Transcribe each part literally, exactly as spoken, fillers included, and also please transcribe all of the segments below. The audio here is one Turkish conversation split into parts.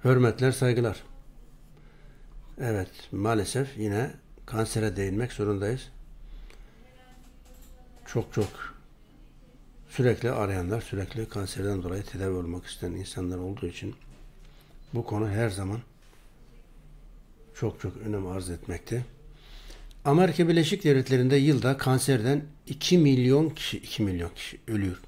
Hürmetler, saygılar. Evet, maalesef yine kansere değinmek zorundayız. Çok çok sürekli arayanlar, sürekli kanserden dolayı tedavi olmak isteyen insanlar olduğu için bu konu her zaman çok çok önem arz etmekte. Amerika Birleşik Devletleri'nde yılda kanserden iki milyon kişi, iki milyon kişi ölüyor.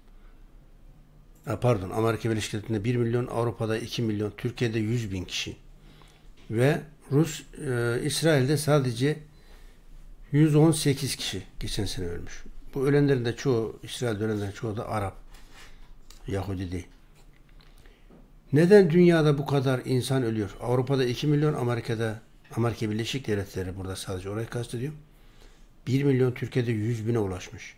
Pardon, Amerika Birleşik Devletleri'nde bir milyon, Avrupa'da iki milyon, Türkiye'de yüz bin kişi. Ve Rus, e, İsrail'de sadece yüz on sekiz kişi geçen sene ölmüş. Bu ölenlerin de çoğu, İsrail'de ölenlerin çoğu da Arap, Yahudi değil. Neden dünyada bu kadar insan ölüyor? Avrupa'da iki milyon, Amerika'da, Amerika Birleşik Devletleri burada sadece orayı kastediyor. bir milyon, Türkiye'de yüz bine ulaşmış.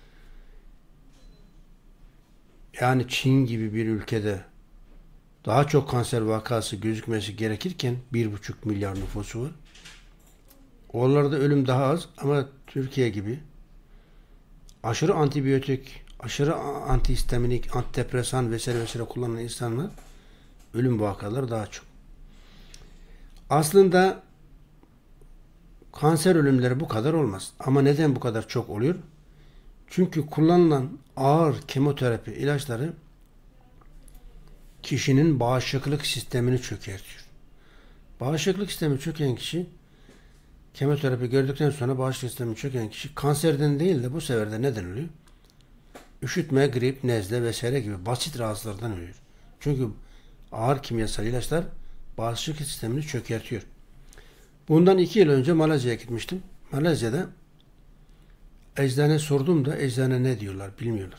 Yani Çin gibi bir ülkede daha çok kanser vakası gözükmesi gerekirken bir buçuk milyar nüfusu var. Oralarda ölüm daha az ama Türkiye gibi aşırı antibiyotik, aşırı antihistaminik, antidepresan vesaire vesaire kullanan insanlar ölüm vakaları daha çok. Aslında kanser ölümleri bu kadar olmaz. Ama neden bu kadar çok oluyor? Çünkü kullanılan ağır kemoterapi ilaçları kişinin bağışıklık sistemini çökertiyor. Bağışıklık sistemi çöken kişi, kemoterapi gördükten sonra bağışıklık sistemi çöken kişi kanserden değil de bu sefer de neden ölüyor? Üşütme, grip, nezle vesaire gibi basit rahatsızlardan ölüyor. Çünkü ağır kimyasal ilaçlar bağışıklık sistemini çökertiyor. Bundan iki yıl önce Malezya'ya gitmiştim. Malezya'da eczane sordum da eczane ne diyorlar bilmiyorlar.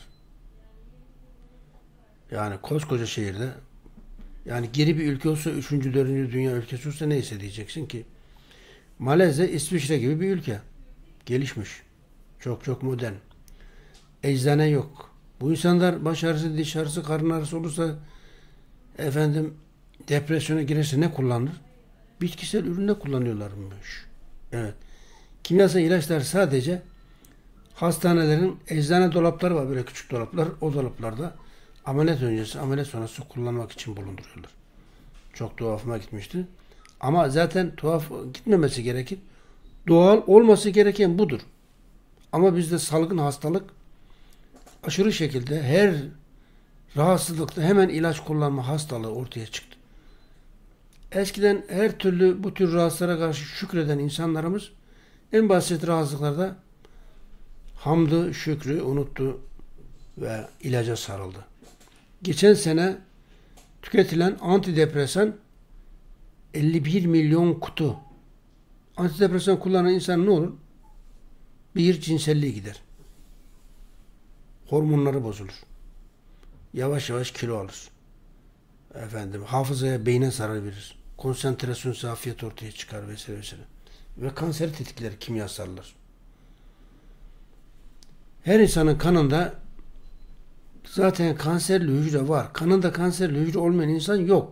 Yani koskoca şehirde, yani geri bir ülke olsa, üçüncü, dördüncü dünya ülkesi olsa neyse diyeceksin ki. Malezya, İsviçre gibi bir ülke. Gelişmiş. Çok çok modern. Eczane yok. Bu insanlar baş ağrısı, diş ağrısı, karın ağrısı olursa, efendim depresyona girerse ne kullanır? Bitkisel üründe kullanıyorlarmış. Evet. Kimyasal ilaçlar sadece hastanelerin eczane dolapları var, böyle küçük dolaplar. O dolaplarda ameliyat öncesi, ameliyat sonrası kullanmak için bulunduruyorlar. Çok tuhafıma gitmişti. Ama zaten tuhaf gitmemesi gerekir. Doğal olması gereken budur. Ama bizde salgın hastalık aşırı şekilde her rahatsızlıkta hemen ilaç kullanma hastalığı ortaya çıktı. Eskiden her türlü bu tür rahatsızlara karşı şükreden insanlarımız en basit rahatsızlıklarda hamdı, şükrü unuttu ve ilaca sarıldı. Geçen sene tüketilen antidepresan elli bir milyon kutu. Antidepresan kullanan insan ne olur? Bir, cinselliği gider. Hormonları bozulur. Yavaş yavaş kilo alır. Efendim, hafızaya, beyne zarar verir. Konsantrasyon, zafiyet ortaya çıkar vesaire vesaire. Ve kanseri tetikler kimyasallar. Her insanın kanında zaten kanserli hücre var. Kanında kanserli hücre olmayan insan yok.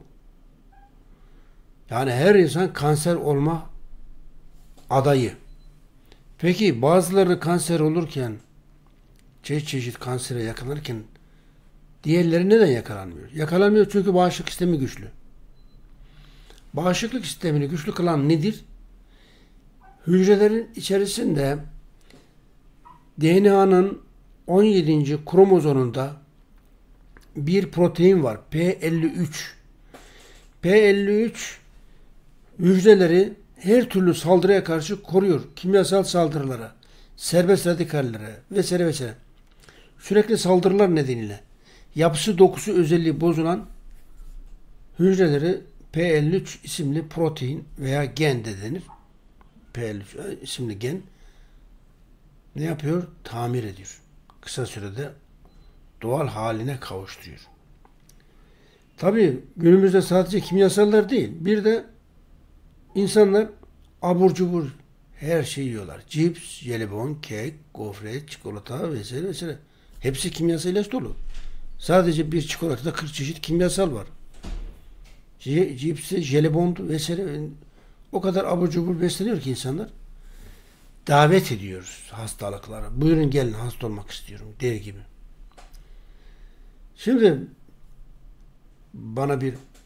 Yani her insan kanser olma adayı. Peki bazıları kanser olurken, çeşit çeşit kansere yakalanırken diğerleri neden yakalanmıyor? Yakalanmıyor çünkü bağışıklık sistemi güçlü. Bağışıklık sistemini güçlü kılan nedir? Hücrelerin içerisinde D N A'nın on yedinci kromozomunda bir protein var. P elli üç. P elli üç hücreleri her türlü saldırıya karşı koruyor. Kimyasal saldırılara, serbest radikallere vesaire vesaire. Sürekli saldırılar nedeniyle yapısı, dokusu, özelliği bozulan hücreleri P elli üç isimli protein veya gen de denir. P elli üç isimli gen ne yapıyor? Tamir ediyor. Kısa sürede doğal haline kavuşturuyor. Tabii günümüzde sadece kimyasallar değil. Bir de insanlar abur cubur her şeyi yiyorlar. Cips, jelibon, kek, gofret, çikolata vesaire vesaire. Hepsi kimyasal ilaç dolu. Sadece bir çikolatada kırk çeşit kimyasal var. Cipsi, jelibon vesaire, o kadar abur cubur besleniyor ki insanlar. Davet ediyoruz hastalıklara. Buyurun gelin, hasta olmak istiyorum der gibi. Şimdi bana bir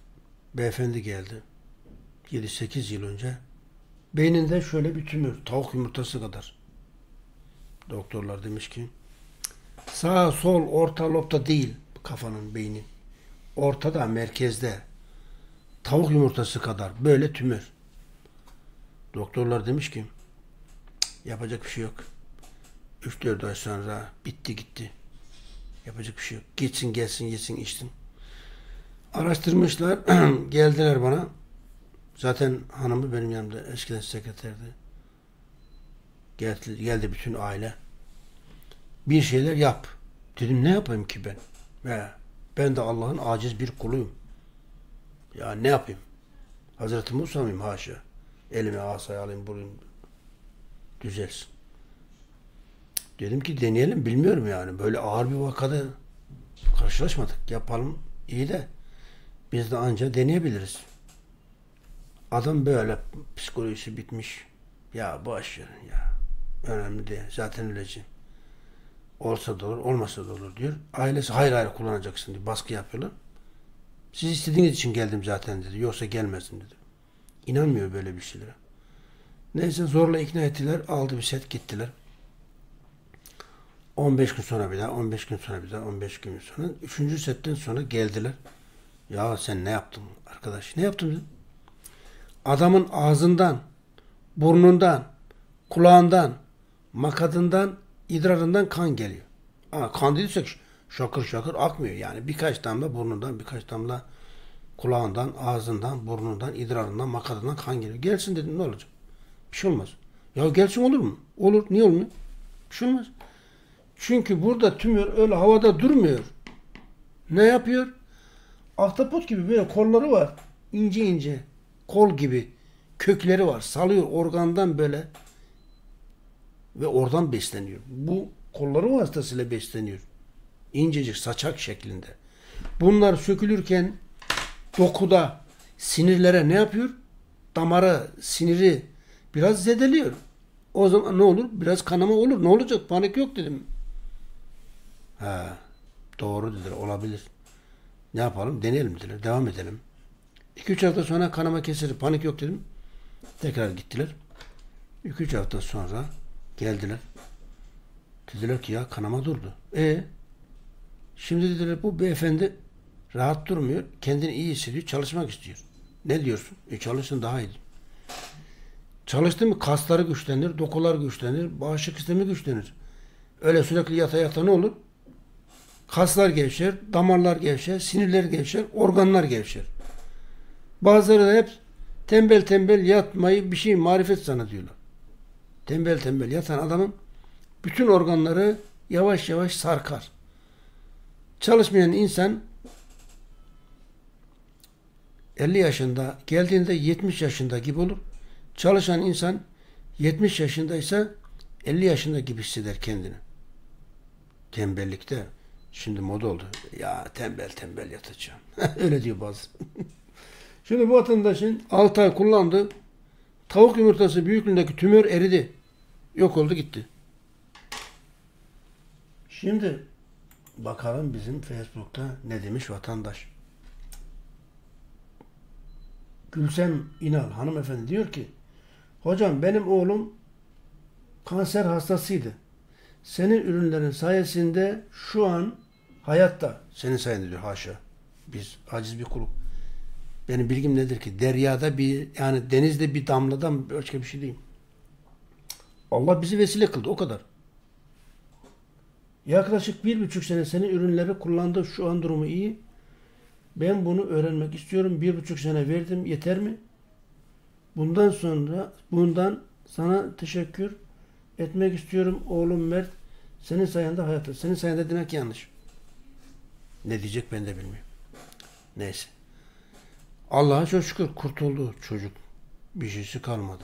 Beyefendi geldi. yedi sekiz yıl önce. Beyninde şöyle bir tümör. Tavuk yumurtası kadar. Doktorlar demiş ki sağ, sol, orta lobda değil kafanın, beynin. Ortada, merkezde. Tavuk yumurtası kadar. Böyle tümör. Doktorlar demiş ki yapacak bir şey yok. üç dört ay sonra bitti gitti. Yapacak bir şey yok. Gitsin gelsin yesin içsin. Araştırmışlar. Geldiler bana. Zaten hanımı benim yanımda. Eskiden sekreterdi. Geldi, geldi bütün aile. Bir şeyler yap. Dedim ne yapayım ki ben? He, ben de Allah'ın aciz bir kuluyum. Ya ne yapayım? Hazreti Musa mıyım? Haşa. Elime asayı alayım bulayım. Düzelsin. Dedim ki deneyelim. Bilmiyorum yani. Böyle ağır bir vakada karşılaşmadık. Yapalım. İyi de biz de anca deneyebiliriz. Adam böyle psikolojisi bitmiş. Ya boş verin ya. Önemli değil. Zaten öleceğim. Olsa da olur, olmasa da olur diyor. Ailesi hayır hayır kullanacaksın diye baskı yapıyorlar. Siz istediğiniz için geldim zaten dedi. Yoksa gelmezdim dedi. İnanmıyor böyle bir şeylere. Neyse zorla ikna ettiler. Aldı bir set gittiler. on beş gün sonra bir daha, on beş gün sonra bir daha, on beş gün sonra. Üçüncü setten sonra geldiler. Ya sen ne yaptın arkadaş? Ne yaptın dedim. Adamın ağzından, burnundan, kulağından, makadından, idrarından kan geliyor. Ama kan dediysek şakır şakır akmıyor yani. Birkaç damla burnundan, birkaç damla kulağından, ağzından, burnundan, idrarından, makadından kan geliyor. Gelsin dedim ne olacak? Bir şey olmaz. Ya gelsin olur mu? Olur. Niye olmuyor? Bir şey olmaz. Çünkü burada tümör öyle havada durmuyor. Ne yapıyor? Ahtapot gibi böyle kolları var. İnce ince. Kol gibi. Kökleri var. Salıyor organdan böyle. Ve oradan besleniyor. Bu kolları vasıtasıyla besleniyor. İncecik saçak şeklinde. Bunlar sökülürken dokuda sinirlere ne yapıyor? Damara, siniri biraz zedeliyor. O zaman ne olur? Biraz kanama olur. Ne olacak? Panik yok dedim. Ha, doğru dediler. Olabilir. Ne yapalım? Deneyelim dediler. Devam edelim. iki üç hafta sonra kanama kesilir. Panik yok dedim. Tekrar gittiler. iki üç hafta sonra geldiler. Dediler ki ya kanama durdu. E şimdi dediler bu beyefendi rahat durmuyor. Kendini iyi hissediyor. Çalışmak istiyor. Ne diyorsun? E çalışsın daha iyi. Çalıştı mı kasları güçlenir, dokular güçlenir, bağışıklık sistemi güçlenir. Öyle sürekli yata yata ne olur? Kaslar gevşer, damarlar gevşer, sinirler gevşer, organlar gevşer. Bazıları da hep tembel tembel yatmayı bir şey marifet zannediyorlar. Tembel tembel yatan adamın bütün organları yavaş yavaş sarkar. Çalışmayan insan elli yaşında geldiğinde yetmiş yaşında gibi olur. Çalışan insan yetmiş yaşındaysa elli yaşında gibi hisseder kendini. Tembellikte şimdi moda oldu. Ya tembel tembel yatacağım. Öyle diyor bazı. Şimdi bu vatandaşın altı ay kullandı. Tavuk yumurtası büyüklüğündeki tümör eridi. Yok oldu gitti. Şimdi bakalım bizim Facebook'ta ne demiş vatandaş. Gülsem İnal hanımefendi diyor ki hocam benim oğlum kanser hastasıydı. Senin ürünlerin sayesinde şu an hayatta. Senin sayende diyor haşa. Biz aciz bir kuluk. Benim bilgim nedir ki? Deryada bir yani denizde bir damladan başka bir şey değil. Allah bizi vesile kıldı o kadar. Yaklaşık bir buçuk sene senin ürünleri kullandı. Şu an durumu iyi. Ben bunu öğrenmek istiyorum. Bir buçuk sene verdim. Yeter mi? Bundan sonra bundan sana teşekkür etmek istiyorum. Oğlum Mert senin sayende hayatta. Senin sayende demek yanlış. Ne diyecek ben de bilmiyorum. Neyse. Allah'a çok şükür kurtuldu çocuk. Bir şeysi kalmadı.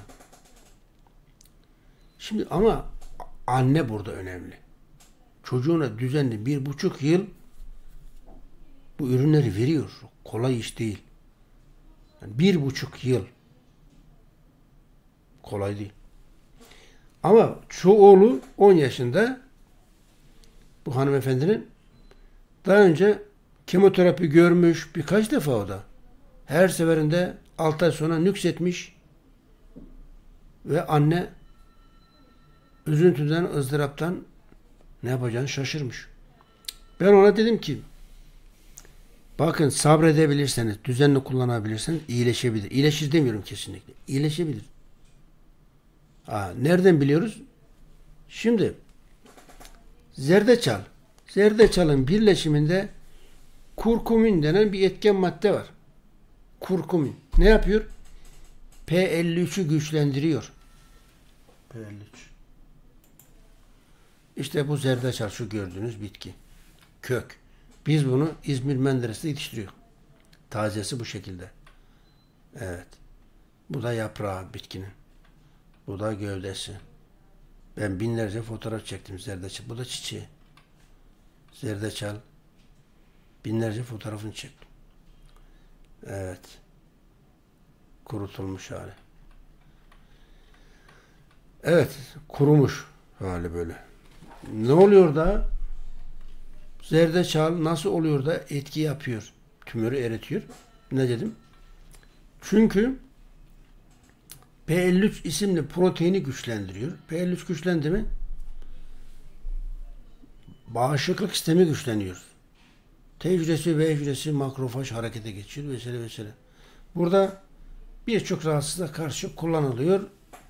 Şimdi ama anne burada önemli. Çocuğuna düzenli bir buçuk yıl bu ürünleri veriyor. Kolay iş değil. Yani bir buçuk yıl. Kolay değil. Ama şu oğlu on yaşında bu hanımefendinin daha önce kemoterapi görmüş birkaç defa o da. Her seferinde altı ay sonra nüksetmiş ve anne üzüntüden, ızdıraptan ne yapacağını şaşırmış. Ben ona dedim ki bakın sabredebilirseniz, düzenli kullanabilirseniz iyileşebilir. İyileşir demiyorum kesinlikle. İyileşebilir. Aa, nereden biliyoruz? Şimdi zerdeçal. Zerdeçalın birleşiminde kurkumin denen bir etken madde var. Kurkumin. Ne yapıyor? P elli üç'ü güçlendiriyor. P elli üç. İşte bu zerdeçal, şu gördüğünüz bitki. Kök. Biz bunu İzmir Menderes'te yetiştiriyor. Tazesi bu şekilde. Evet. Bu da yaprağı bitkinin. Bu da gövdesi. Ben binlerce fotoğraf çektim zerdeçal. Bu da çiçeği. Zerdeçal. Binlerce fotoğrafını çektim. Evet. Kurutulmuş hali. Evet. Kurumuş hali böyle. Ne oluyor da? Zerdeçal nasıl oluyor da etki yapıyor? Tümörü eritiyor. Ne dedim? Çünkü P elli üç isimli proteini güçlendiriyor. P elli üç güçlendi mi bağışıklık sistemi güçleniyor. T hücresi, V hücresi, makrofaj harekete geçiyor vesaire vesaire. Burada birçok rahatsızlığa karşı kullanılıyor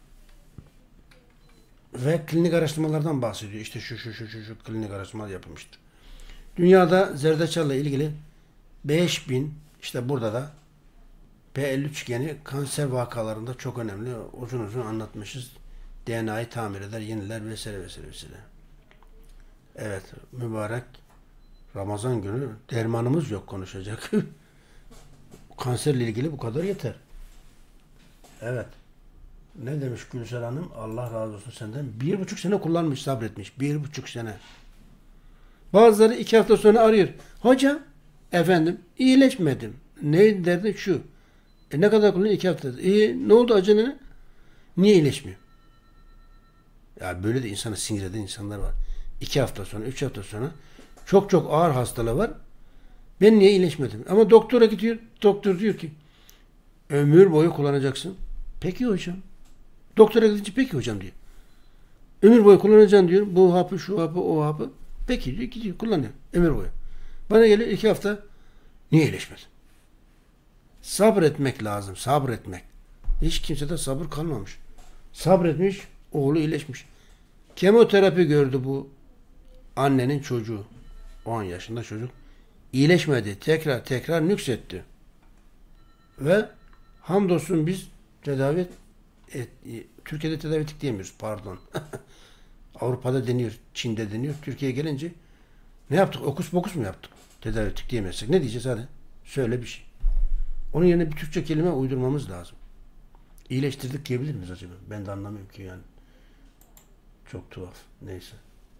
ve klinik araştırmalardan bahsediyor. İşte şu şu şu şu, şu klinik araştırmalar yapılmıştır. Dünyada zerdeçalla ilgili beş bin, işte burada da P elli üç geni kanser vakalarında çok önemli. Uzun uzun anlatmışız. D N A'yı tamir eder, yeniler vesaire vesaire vesaire. Evet, mübarek Ramazan günü dermanımız yok konuşacak. Kanserle ilgili bu kadar yeter. Evet. Ne demiş Gülsel Hanım? Allah razı olsun senden. Bir buçuk sene kullanmış, sabretmiş. Bir buçuk sene. Bazıları iki hafta sonra arıyor. Hocam, efendim, iyileşmedim. Ne derdi? Şu. E ne kadar kullanıyor? İki hafta. E ne oldu acaba ne? Niye iyileşmiyor? Ya böyle de insanı sinir eden insanlar var. İki hafta sonra, üç hafta sonra çok çok ağır hastalığı var. Ben niye iyileşmedim? Ama doktora gidiyor. Doktor diyor ki ömür boyu kullanacaksın. Peki hocam. Doktora gidince peki hocam diyor. Ömür boyu kullanacaksın diyor. Bu hapı, şu hapı, o hapı. Peki diyor, gidiyor, kullanıyor. Ömür boyu. Bana geliyor iki hafta. Niye iyileşmedin? Sabretmek lazım. Sabretmek. Hiç kimsede sabır kalmamış. Sabretmiş, oğlu iyileşmiş. Kemoterapi gördü bu annenin çocuğu. on yaşında çocuk. İyileşmedi. Tekrar tekrar nüksetti. Ve hamdolsun biz tedavi et, et, Türkiye'de tedavi ettik diyemiyoruz. Pardon. Avrupa'da deniyor. Çin'de deniyor. Türkiye'ye gelince ne yaptık? Okus pokus mu yaptık? Tedavi ettik diyemezsek. Ne diyeceğiz hadi? Söyle bir şey. Onun yerine bir Türkçe kelime uydurmamız lazım. İyileştirdik diyebilir miyiz acaba? Ben de anlamıyorum ki yani. Çok tuhaf. Neyse.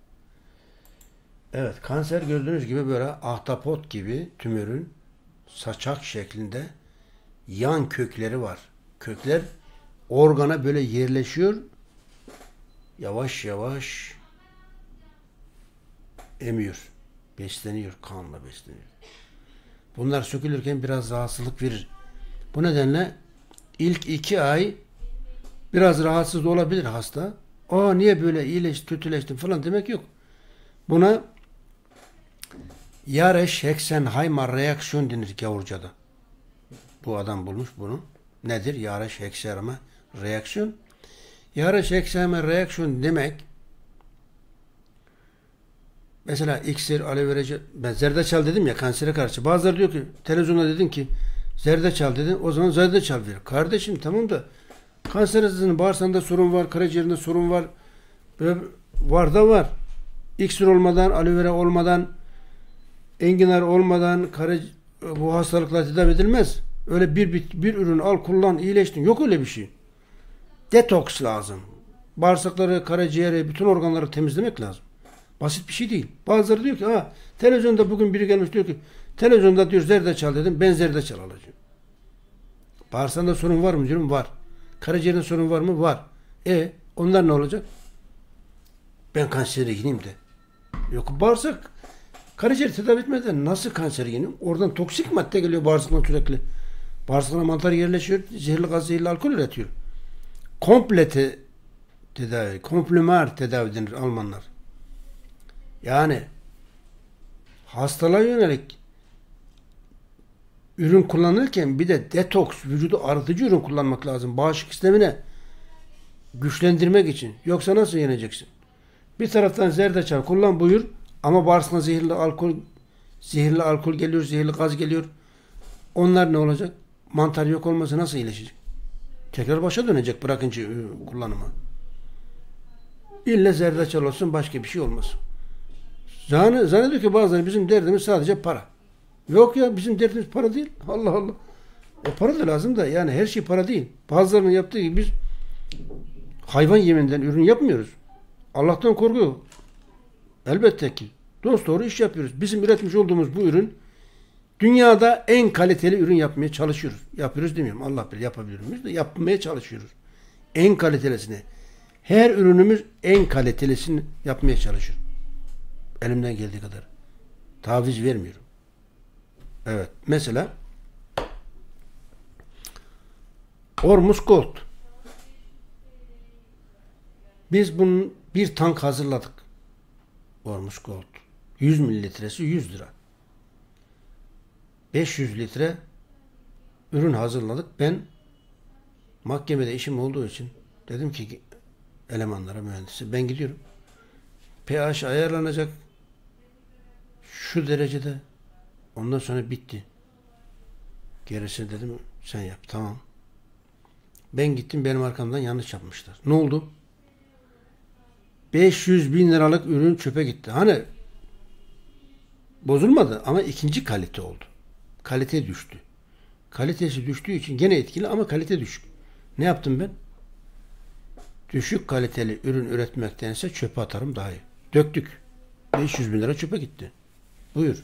Evet. Kanser gördüğünüz gibi böyle ahtapot gibi tümörün saçak şeklinde yan kökleri var. Kökler organa böyle yerleşiyor. Yavaş yavaş emiyor. Besleniyor. Kanla besleniyor. Bunlar sökülürken biraz rahatsızlık verir. Bu nedenle ilk iki ay biraz rahatsız olabilir hasta. Aa niye böyle iyileşti, kötüleştim falan demek yok. Buna Yareş-Heksenheimer reaksiyon denir gavurcada. Bu adam bulmuş bunu. Nedir? Yareş-Heksenheimer reaksiyon. Yareş-Heksenheimer reaksiyon demek mesela iksir, aloe vera, ben zerdeçal dedim ya kansere karşı. Bazıları diyor ki televizyonda dedin ki zerdeçal dedin, o zaman zerdeçal ver. Kardeşim tamam da kanser hastasının bağırsağında sorun var, karaciğerinde sorun var. Böyle var da var. İksir olmadan, aloe vera olmadan, enginar olmadan kara, bu hastalıklar tedavi edilmez. Öyle bir, bir, bir ürün al kullan iyileştin. Yok öyle bir şey. Detoks lazım. Bağırsakları, karaciğeri, bütün organları temizlemek lazım. Basit bir şey değil. Bazıları diyor ki ha televizyonda bugün biri gelmiş diyor ki televizyonda diyor zerdeçal dedim, ben zerdeçal alacağım. Bağırsağında sorun var mı diyorum, var. Karaciğerinde sorun var mı? Var. E onlar ne olacak? Ben kansere gireyim de. Yok bağırsak karaciğer tedavi etmeden nasıl kansere gireyim? Oradan toksik madde geliyor bağırsaktan sürekli. Bağırsaklarına mantar yerleşiyor. Zehirli gaz, zehirli alkol üretiyor. Komple te tedavi, komplemer tedavi denir Almanlar. Yani hastalığa yönelik ürün kullanırken bir de detoks, vücudu arıtıcı ürün kullanmak lazım. Bağışıklık sistemine güçlendirmek için. Yoksa nasıl yeneceksin? Bir taraftan zerdeçal kullan buyur ama bağırsakına zehirli alkol zehirli alkol geliyor, zehirli gaz geliyor. Onlar ne olacak? Mantar yok olmasa nasıl iyileşecek? Tekrar başa dönecek bırakınca kullanıma. İlle zerdeçal olsun, başka bir şey olmaz. Zannediyor zannediyor ki bazıları bizim derdimiz sadece para. Yok ya, bizim derdimiz para değil. Allah Allah. O para da lazım da yani her şey para değil. Bazılarının yaptığı gibi biz hayvan yeminden ürün yapmıyoruz. Allah'tan korkuyor. Elbette ki. Dosdoğru iş yapıyoruz. Bizim üretmiş olduğumuz bu ürün dünyada en kaliteli ürün yapmaya çalışıyoruz. Yapıyoruz demiyorum. Allah bilir yapabilir miyiz de yapmaya çalışıyoruz. En kalitelisini. Her ürünümüz en kalitelisini yapmaya çalışıyor. Elimden geldiği kadar. Taviz vermiyorum. Evet. Mesela Ormus Gold. Biz bunun bir tank hazırladık. Ormus Gold. yüz mililitresi yüz lira. beş yüz litre ürün hazırladık. Ben mahkemede işim olduğu için dedim ki elemanlara, mühendisi, ben gidiyorum. pH ayarlanacak şu derecede. Ondan sonra bitti. Gerisini dedim sen yap. Tamam. Ben gittim, benim arkamdan yanlış yapmışlar. Ne oldu? beş yüz bin liralık ürün çöpe gitti. Hani bozulmadı ama ikinci kalite oldu. Kalite düştü. Kalitesi düştüğü için gene etkili ama kalite düşük. Ne yaptım ben? Düşük kaliteli ürün üretmektense çöpe atarım daha iyi. Döktük. beş yüz bin lira çöpe gitti. Buyur.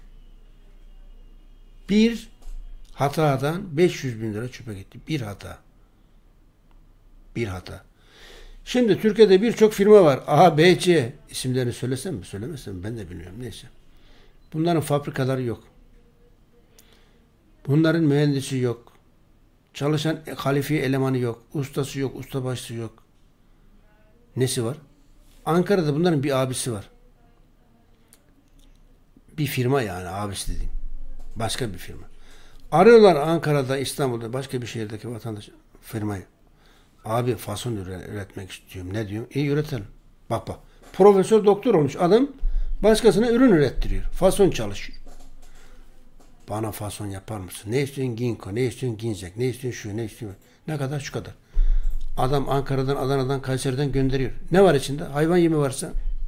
Bir hatadan beş yüz bin lira çöpe gitti. Bir hata. Bir hata. Şimdi Türkiye'de birçok firma var. A, B, C. İsimlerini söylesem mi? Söylemesem mi? Ben de bilmiyorum. Neyse. Bunların fabrikaları yok. Bunların mühendisi yok. Çalışan kalifiye elemanı yok. Ustası yok. Ustabaşısı yok. Nesi var? Ankara'da bunların bir abisi var. Bir firma yani abisi dediğim. Başka bir firma. Arıyorlar Ankara'da, İstanbul'da, başka bir şehirdeki vatandaş firmayı. Abi fason üretmek istiyorum. Ne diyorum? İyi üretelim. Bak bak. Profesör doktor olmuş adam başkasına ürün ürettiriyor. Fason çalışıyor. Bana fason yapar mısın? Ne istiyorsun? Ginkgo. Ne istiyorsun? Ginzek. Ne istiyorsun? Şu. Ne istiyorsun? Ne kadar? Şu kadar. Adam Ankara'dan, Adana'dan, Kayseri'den gönderiyor. Ne var içinde? Hayvan yemi varsa.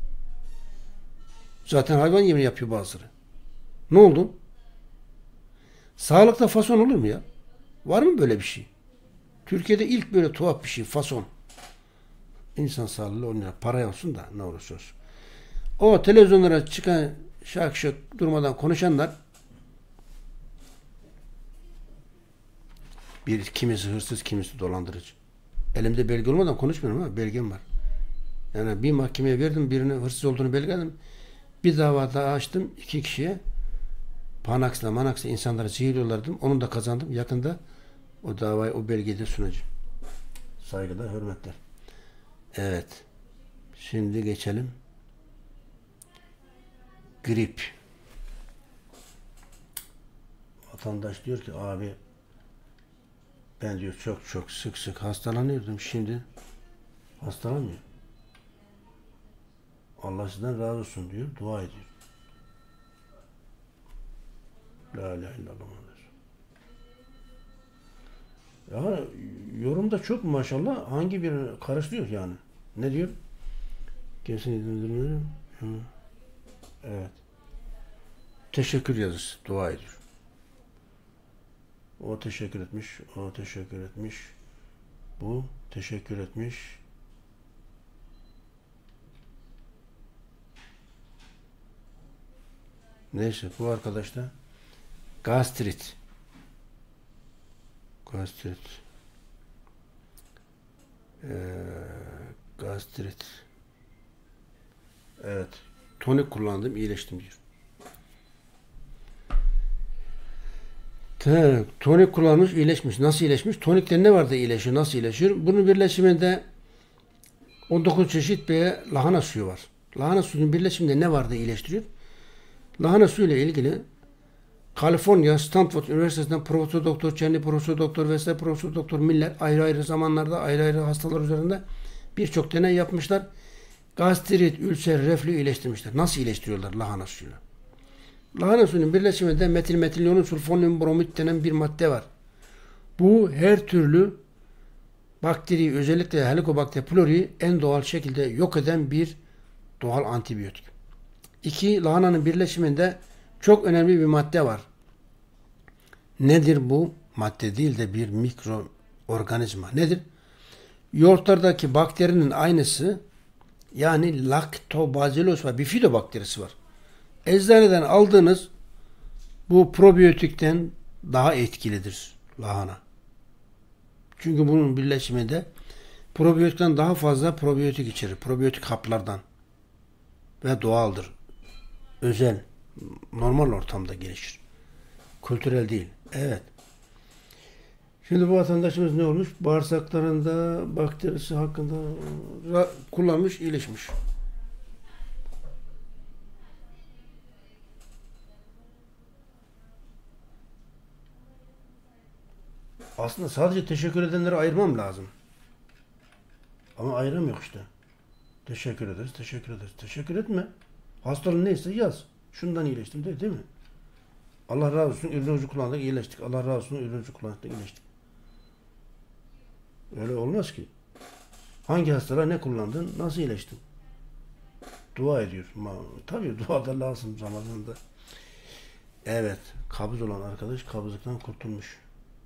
Zaten hayvan yemi yapıyor bazıları. Ne oldu? Sağlıkta fason olur mu ya? Var mı böyle bir şey? Türkiye'de ilk böyle tuhaf bir şey. Fason. İnsan sağlığı oynuyor. Para olsun da ne olursa olsun. O televizyonlara çıkan şak şak durmadan konuşanlar bir kimisi hırsız, kimisi dolandırıcı. Elimde belge olmadan konuşmuyorum ama belgem var. Yani bir mahkemeye verdim, birine hırsız olduğunu belgeledim. Bir dava daha açtım iki kişiye. Panaksla manaksla insanları zehirliyorlardım. Onu da kazandım. Yakında o davayı, o belgeyi de sunacağım. Saygılar, hürmetler. Evet. Şimdi geçelim. Grip. Vatandaş diyor ki abi ben diyor çok çok sık sık hastalanıyordum. Şimdi hastalanmıyor. Allah sizden razı olsun diyor. Dua ediyor. La ilahe illallah. Ya yorumda çok maşallah hangi birini karıştırıyor yani. Ne diyor? Kesinlikle. Evet. Teşekkür yazısı. Dua ediyor. O teşekkür etmiş. O teşekkür etmiş. Bu teşekkür etmiş. Neyse bu arkadaş da gastrit. Gastrit. Ee, gastrit. Evet. Tonik kullandım, iyileştim diyor. He, tonik kullanmış, iyileşmiş. Nasıl iyileşmiş? Tonikte ne vardı iyileşiyor? Nasıl iyileşiyor? Bunun birleşiminde on dokuz çeşit bir lahana suyu var. Lahana suyunun birleşiminde ne vardı iyileştiriyor? Lahana suyu ile ilgili Kaliforniya Stanford Üniversitesi'nden Profesör Doktor Çenli, Profesör Doktor vesaire Profesör Doktor Miller ayrı ayrı zamanlarda ayrı ayrı hastalar üzerinde birçok deney yapmışlar. Gastrit, ülser, reflü iyileştirmişler. Nasıl iyileştiriyorlar lahana suyunu? Lahana suyunun birleşiminde metil metilyonun sulfonyum bromit denen bir madde var. Bu her türlü bakteri, özellikle Helicobacter pylori en doğal şekilde yok eden bir doğal antibiyotik. İki, lahananın birleşiminde çok önemli bir madde var. Nedir bu? Madde değil de bir mikroorganizma. Nedir? Yoğurtlardaki bakterinin aynısı, yani Lactobacillus var. Bifido bakterisi var. Eczaneden aldığınız bu probiyotikten daha etkilidir lahana. Çünkü bunun birleşiminde probiyotikten daha fazla probiyotik içerir. Probiyotik haplardan. Ve doğaldır. Özel. Normal ortamda gelişir. Kültürel değil. Evet. Şimdi bu vatandaşımız ne olmuş? Bağırsaklarında bakterisi hakkında kullanmış, iyileşmiş. Aslında sadece teşekkür edenleri ayırmam lazım. Ama ayıramıyor işte. Teşekkür ederiz, teşekkür ederiz. Teşekkür etme. Hastalığın neyse yaz. Şundan iyileştim de, değil mi? Allah razı olsun, ürün ucu kullandık, iyileştik. Allah razı olsun, ürün ucu kullandık, iyileştik. Öyle olmaz ki. Hangi hastalığa ne kullandın, nasıl iyileştin? Dua ediyor. Tabii dua da lazım zamanında. Evet, kabız olan arkadaş kabızlıktan kurtulmuş.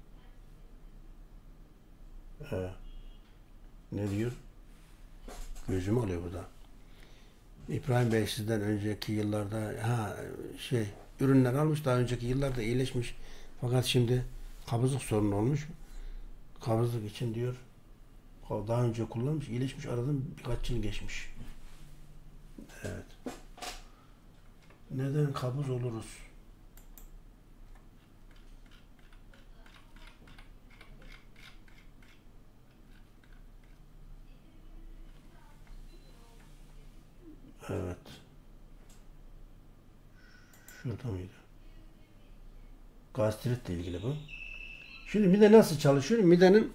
Ee, ne diyor? Gözüm oluyor bu da. İbrahim Bey sizden önceki yıllarda ha şey ürünler almış, daha önceki yıllarda iyileşmiş. Fakat şimdi kabızlık sorunu olmuş. Kabızlık için diyor daha önce kullanmış, iyileşmiş, aradan birkaç yıl geçmiş. Evet. Neden kabız oluruz? Evet. Şurada mıydı? Gastritle ilgili bu. Şimdi mide nasıl çalışıyor? Midenin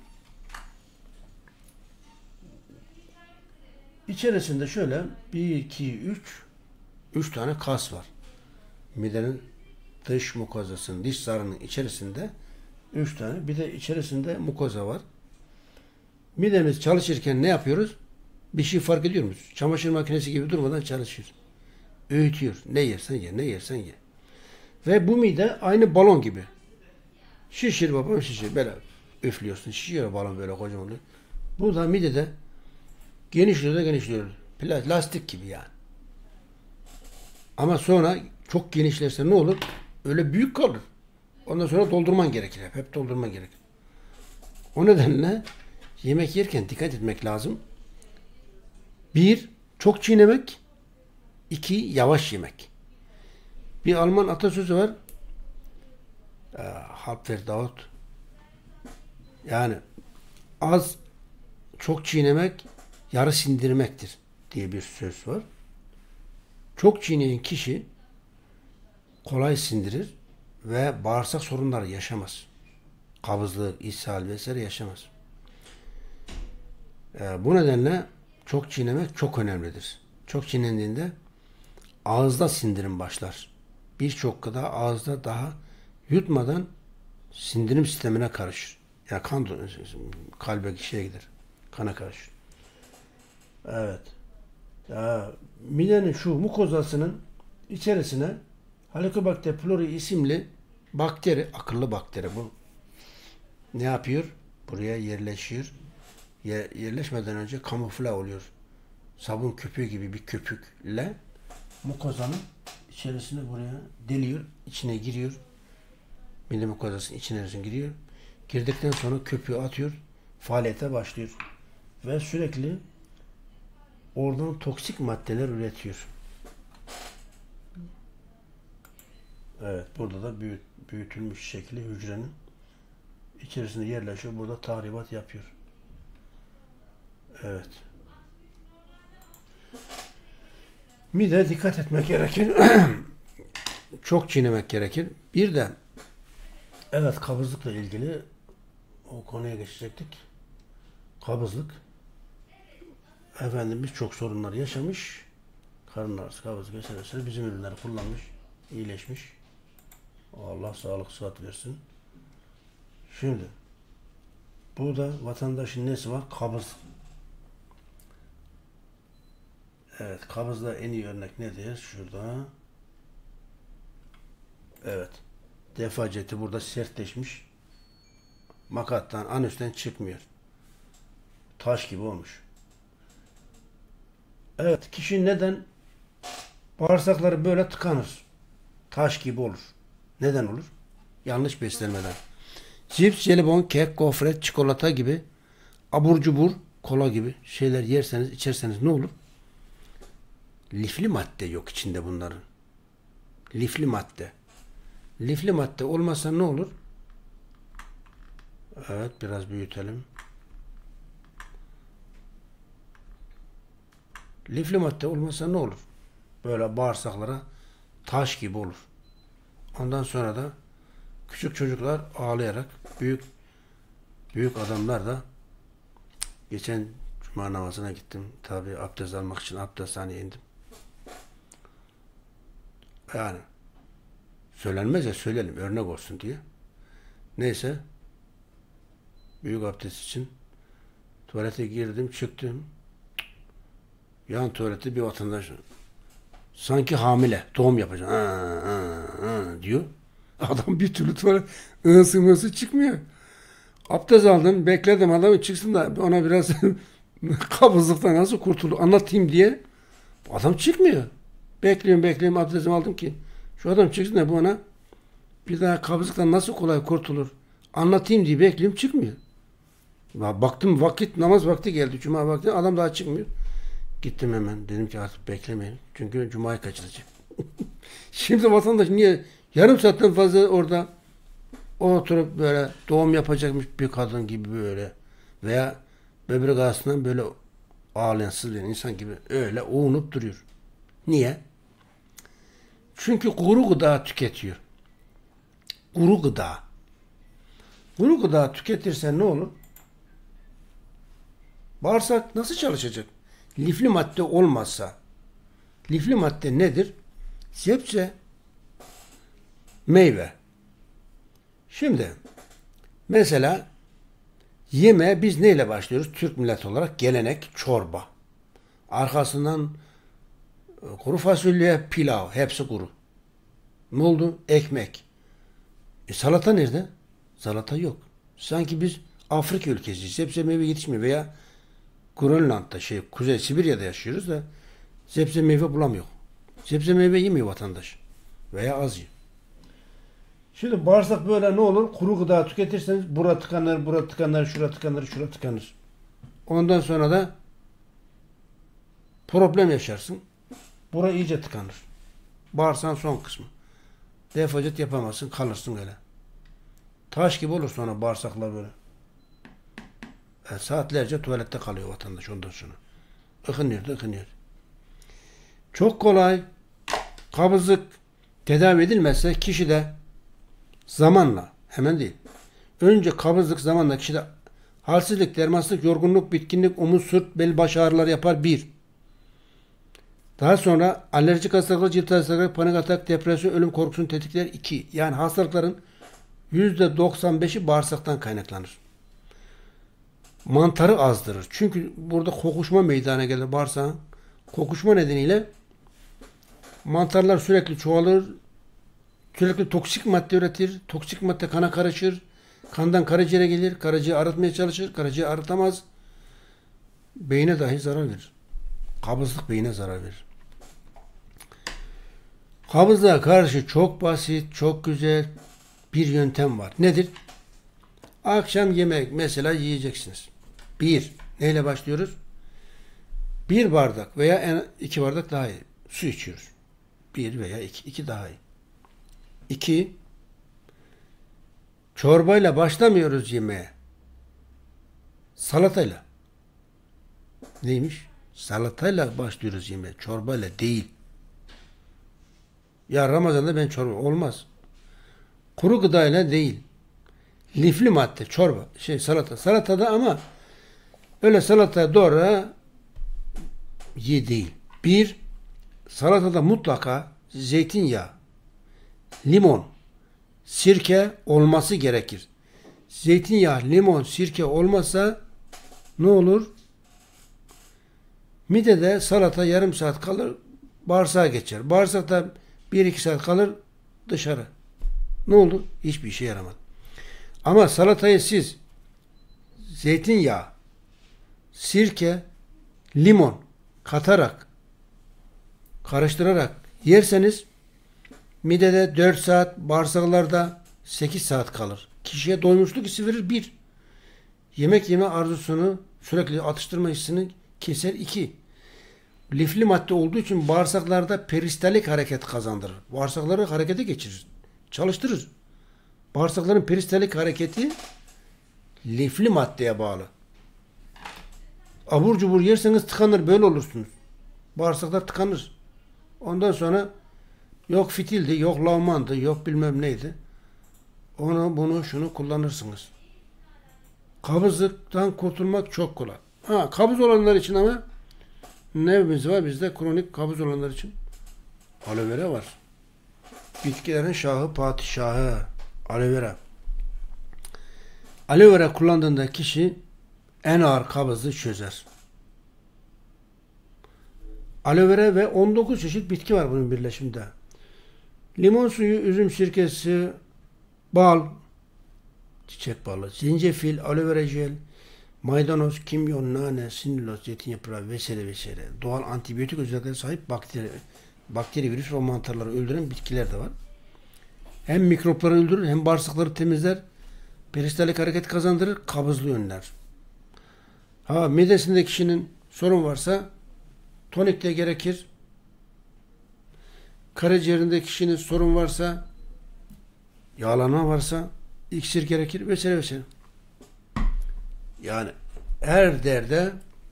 içerisinde şöyle bir, iki, üç üç tane kas var. Midenin dış mukozasının, diş zarının içerisinde üç tane. Bir de içerisinde mukoza var. Midemiz çalışırken ne yapıyoruz? Bir şey fark ediyor musunuz? Çamaşır makinesi gibi durmadan çalışıyor. Öğütüyor. Ne yersen ye, ne yersen ye. Ve bu mide aynı balon gibi. Şişir babam şişir. Böyle üflüyorsun. Şişiyor balon böyle kocaman oluyor. Bu da midede genişliyor da genişliyor. Lastik gibi yani. Ama sonra çok genişlerse ne olur? Öyle büyük kalır. Ondan sonra doldurman gerekir. Hep, hep doldurman gerekir. O nedenle yemek yerken dikkat etmek lazım. Bir, çok çiğnemek. İki, yavaş yemek. Bir Alman atasözü var. E, Halbverdaut. Yani az çok çiğnemek yarı sindirmektir diye bir söz var. Çok çiğneyen kişi kolay sindirir ve bağırsak sorunları yaşamaz. Kabızlık, ishal vesaire yaşamaz. E, bu nedenle çok çiğnemek çok önemlidir. Çok çiğnendiğinde ağızda sindirim başlar. Birçok gıda ağızda daha yutmadan sindirim sistemine karışır. Ya kan kalbe şeye gider. Kana karışır. Evet. Ya, midenin şu mukozasının içerisine Helicobacter pylori isimli bakteri, akıllı bakteri bu. Ne yapıyor? Buraya yerleşiyor. Yer, yerleşmeden önce kamufle oluyor. Sabun köpüğü gibi bir köpükle mukozanın içerisine buraya deliyor. İçine giriyor. Mide mukozasının içine giriyor. Girdikten sonra köpüğü atıyor. Faaliyete başlıyor. Ve sürekli oradan toksik maddeler üretiyor. Evet, burada da büyüt, büyütülmüş şekli hücrenin içerisinde yerleşiyor. Burada tahribat yapıyor. Evet. Mide dikkat etmek gerekir. Çok çiğnemek gerekir. Bir de evet, kabızlıkla ilgili o konuya geçecektik. Kabızlık. Efendimiz çok sorunlar yaşamış. Karın ağrısı, kabızlık vesaire bizim ürünleri kullanmış. İyileşmiş. Allah sağlık sıhhat versin. Şimdi burada vatandaşın nesi var? Kabız. Evet, kabızda en iyi örnek nedir? Şurada. Evet. Defaceti burada sertleşmiş. Makattan, anüsten çıkmıyor. Taş gibi olmuş. Evet, kişi neden bağırsakları böyle tıkanır? Taş gibi olur. Neden olur? Yanlış beslenmeden. Cips, jelibon, kek, gofret, çikolata gibi abur cubur, kola gibi şeyler yerseniz, içerseniz ne olur? Lifli madde yok içinde bunların. Lifli madde. Lifli madde olmasa ne olur? Evet, biraz büyütelim. Lifli madde olmasa ne olur? Böyle bağırsaklara taş gibi olur. Ondan sonra da küçük çocuklar ağlayarak, büyük büyük adamlar da, geçen cuma namazına gittim. Tabi abdest almak için abdesthaneye indim. Yani söylenmez ya, söyleyelim örnek olsun diye. Neyse, büyük abdest için tuvalete girdim, çıktım. Yan tuvalette bir vatandaş sanki hamile, doğum yapacak. Aa, aa, aa, diyor. Adam bir türlü tuvalet ığısı mığısı çıkmıyor. Abdest aldım, bekledim adamı çıksın da ona biraz kabızlıktan nasıl kurtulur anlatayım diye. Adam çıkmıyor. Bekliyorum bekliyorum, abdestimi aldım ki şu adam çıksın da bu ona bir daha kabızlıktan nasıl kolay kurtulur anlatayım diye bekliyorum, çıkmıyor. Baktım vakit, namaz vakti geldi, cuma vakti, adam daha çıkmıyor. Gittim hemen, dedim ki artık beklemeyin çünkü cumayı kaçıracak. Şimdi vatandaş niye yarım saatten fazla orada oturup böyle doğum yapacakmış bir kadın gibi böyle veya böbrek ağrısından böyle ağlayan, sızlayan insan gibi öyle uğunup duruyor. Niye? Çünkü kuru gıda tüketiyor. Kuru gıda. Kuru gıda tüketirsen ne olur? Bağırsak nasıl çalışacak? Lifli madde olmazsa. Lifli madde nedir? Sebze, meyve. Şimdi mesela yemeğe biz neyle başlıyoruz? Türk milleti olarak gelenek çorba. Arkasından kuru fasulye, pilav. Hepsi kuru. Ne oldu? Ekmek. E, salata nerede? Salata yok. Sanki biz Afrika ülkesiyiz. Sebze meyve yetişmiyor veya Grönland'da, şey, Kuzey Sibirya'da yaşıyoruz da sebze meyve bulamıyor. Sebze meyve yemiyor vatandaş. Veya az yiyor. Şimdi bağırsak böyle ne olur? Kuru gıda tüketirseniz bura tıkanır, bura tıkanır, şura tıkanır, şura tıkanır. Ondan sonra da problem yaşarsın. Bura iyice tıkanır. Bağırsağın son kısmı. Defacet yapamazsın, kalırsın öyle. Taş gibi olur sonra bağırsaklar böyle. Yani saatlerce tuvalette kalıyor vatandaş ondan sonra. Ikınıyor da ıkınıyor. Çok kolay kabızlık tedavi edilmezse kişide zamanla, hemen değil. Önce kabızlık zamanla kişide halsizlik, dermansızlık, yorgunluk, bitkinlik, omuz, sırt, bel, baş ağrılar yapar. Bir. Daha sonra alerjik hastalıklar, cilt hastalıkları, panik atak, depresyon, ölüm korkusunu tetikler. İki. Yani hastalıkların yüzde doksan beşi bağırsaktan kaynaklanır. Mantarı azdırır. Çünkü burada kokuşma meydana gelir bağırsağın. Kokuşma nedeniyle mantarlar sürekli çoğalır. Sürekli toksik madde üretir. Toksik madde kana karışır. Kandan karaciğere gelir. Karaciğeri arıtmaya çalışır. Karaciğeri arıtamaz. Beyne dahi zarar verir. Kabızlık beyine zarar verir. Kabızlığa karşı çok basit, çok güzel bir yöntem var. Nedir? Akşam yemek mesela yiyeceksiniz. Bir. Neyle başlıyoruz? Bir bardak veya en, iki bardak daha iyi. Su içiyoruz. Bir veya iki. İki daha iyi. İki, çorbayla başlamıyoruz yemeğe. Salatayla. Neymiş? Salatayla başlıyoruz yemeğe. Çorbayla değil. Ya Ramazan'da ben çorba olmaz. Kuru gıdayla değil. Lifli madde, çorba, şey salata. Salatada ama öyle salataya doğru ye değil. Bir, salatada mutlaka zeytinyağı, limon, sirke olması gerekir. Zeytinyağı, limon, sirke olmazsa ne olur? Midede salata yarım saat kalır, bağırsağa geçer. Bağırsakta bir iki saat kalır, dışarı. Ne olur? Hiçbir işe yaramadı. Ama salatayı siz zeytinyağı, sirke, limon katarak, karıştırarak yerseniz midede dört saat, bağırsaklarda sekiz saat kalır. Kişiye doymuşluk hissi verir bir. Yemek yeme arzusunu, sürekli atıştırma hissini keser iki. Lifli madde olduğu için bağırsaklarda peristalik hareket kazandırır. Bağırsakları harekete geçirir. Çalıştırır. Bağırsakların peristalik hareketi lifli maddeye bağlı. Abur cubur yerseniz tıkanır, böyle olursunuz. Bağırsaklar tıkanır. Ondan sonra yok fitildi, yok lavmandı, yok bilmem neydi. Onu, bunu, şunu kullanırsınız. Kabızlıktan kurtulmak çok kolay. Ha, kabız olanlar için ama neyimiz var? Bizde kronik kabız olanlar için aloe vera var. Bitkilerin şahı, padişahı aloe vera. Aloe vera kullandığında kişi en ağır kabızı çözer. Aloe vera ve on dokuz çeşit bitki var bunun birleşiminde. Limon suyu, üzüm sirkesi, bal, çiçek balı, zencefil, aloe vera jel, maydanoz, kimyon, nane, sinüloz, zeytin yaprağı vesaire vesaire. Doğal antibiyotik özelliklere sahip bakteri, bakteri, virüs ve mantarları öldüren bitkiler de var. Hem mikropları öldürür, hem bağırsakları temizler, peristalik hareket kazandırır, kabızlığı önler. Ha, midesinde kişinin sorun varsa tonik de gerekir. Karaciğerinde kişinin sorun varsa, yağlanma varsa iksir gerekir vesaire vesaire. Yani her derde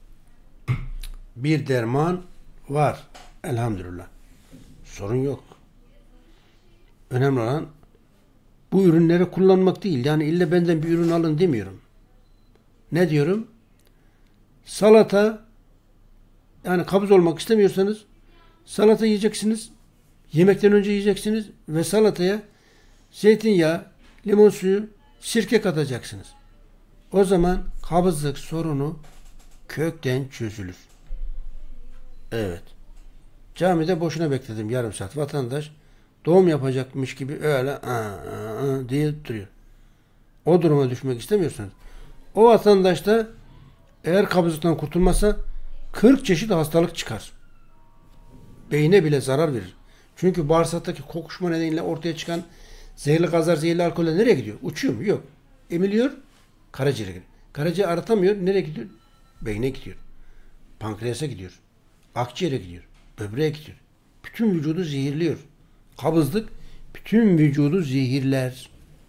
bir derman var. Elhamdülillah. Sorun yok. Önemli olan bu ürünleri kullanmak değil. Yani illa benden bir ürün alın demiyorum. Ne diyorum? Salata, yani kabız olmak istemiyorsanız salata yiyeceksiniz. Yemekten önce yiyeceksiniz ve salataya zeytinyağı, limon suyu, sirke katacaksınız. O zaman kabızlık sorunu kökten çözülür. Evet. Camide boşuna bekledim yarım saat. Vatandaş doğum yapacakmış gibi öyle aa, aa, diye duruyor. O duruma düşmek istemiyorsanız o vatandaş da eğer kabızlıktan kurtulmazsa kırk çeşit hastalık çıkar. Beyine bile zarar verir. Çünkü bağırsaktaki kokuşma nedeniyle ortaya çıkan zehirli gazlar, zehirli alkoller nereye gidiyor? Uçuyor mu? Yok. Emiliyor, karaciğere gidiyor. Karaciğer aratamıyor, nereye gidiyor? Beyne gidiyor. Pankreasa gidiyor. Akciğere gidiyor. Böbreğe gidiyor. Bütün vücudu zehirliyor. Kabızlık bütün vücudu zehirler.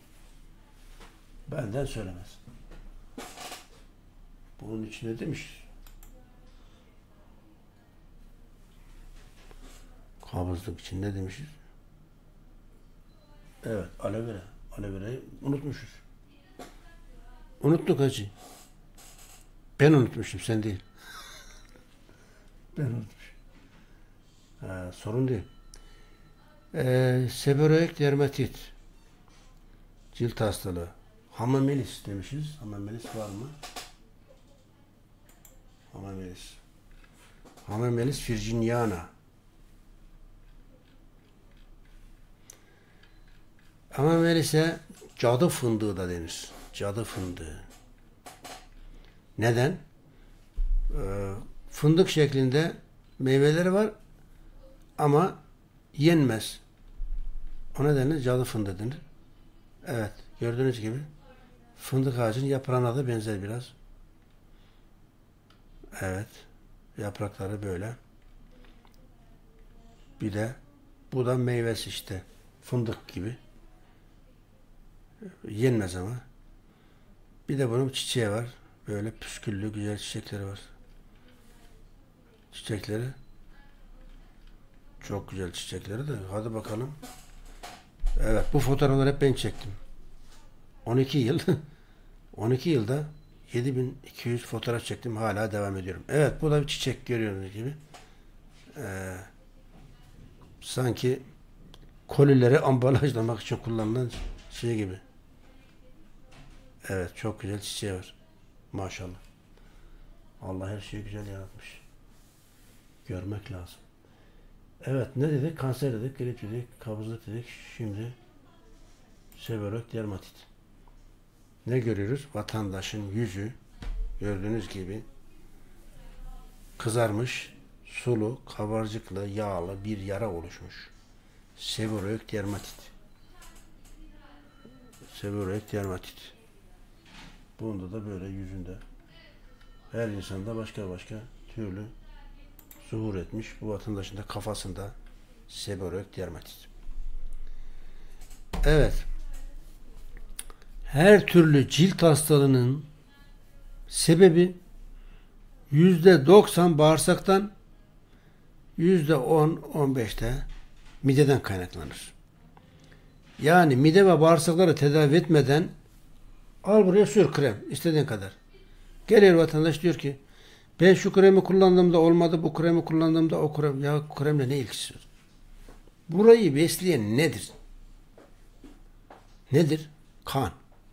Benden söylemez. Bunun içine demiş. Kabızlık için ne demişiz? Evet, aloe vera. Aloe verayı unutmuşuz. Unuttuk hacı. Ben unutmuşum, sen değil. Ben unutmuşum. Ha, sorun değil. Ee, seborreik dermatit. Cilt hastalığı. Hamamelis demişiz. Hamamelis var mı? Hamamelis. Hamamelis virginiana. Hamamelis'e cadı fındığı da denir. Cadı fındığı. Neden? Ee, fındık şeklinde meyveleri var ama yenmez. O nedenle cadı fındığı denir. Evet, gördüğünüz gibi fındık ağacının yaprağına da benzer biraz. Evet, yaprakları böyle. Bir de bu da meyvesi işte. Fındık gibi. Yenmez ama. Bir de bunun çiçeği var. Böyle püsküllü güzel çiçekleri var. Çiçekleri. Çok güzel çiçekleri de. Hadi bakalım. Evet, bu fotoğrafları hep ben çektim. on iki yıl. on iki yılda yedi bin iki yüz fotoğraf çektim. Hala devam ediyorum. Evet, bu da bir çiçek görüyorsunuz gibi. Ee, sanki kolileri ambalajlamak için kullanılan şey gibi. Evet, çok güzel çiçeği var. Maşallah. Allah her şeyi güzel yaratmış. Görmek lazım. Evet, ne dedik? Kanser dedik, grip dedik, kabızlık dedik. Şimdi seborrhik dermatit. Ne görüyoruz? Vatandaşın yüzü gördüğünüz gibi kızarmış, sulu, kabarcıklı, yağlı bir yara oluşmuş. Seborrhik dermatit. Seborrhik dermatit. Bunda da böyle yüzünde. Her insanda başka başka türlü zuhur etmiş. Bu vatandaşın da kafasında seborrhik dermatit. Evet. Her türlü cilt hastalığının sebebi yüzde doksan bağırsaktan, yüzde on on beşte mideden kaynaklanır. Yani mide ve bağırsakları tedavi etmeden al buraya sür krem istediğin kadar. Geliyor vatandaş diyor ki ben şu kremi kullandığımda olmadı, bu kremi kullandığımda o krem. Ya kremle ne ilgisi var? Burayı besleyen nedir? Nedir? Kan.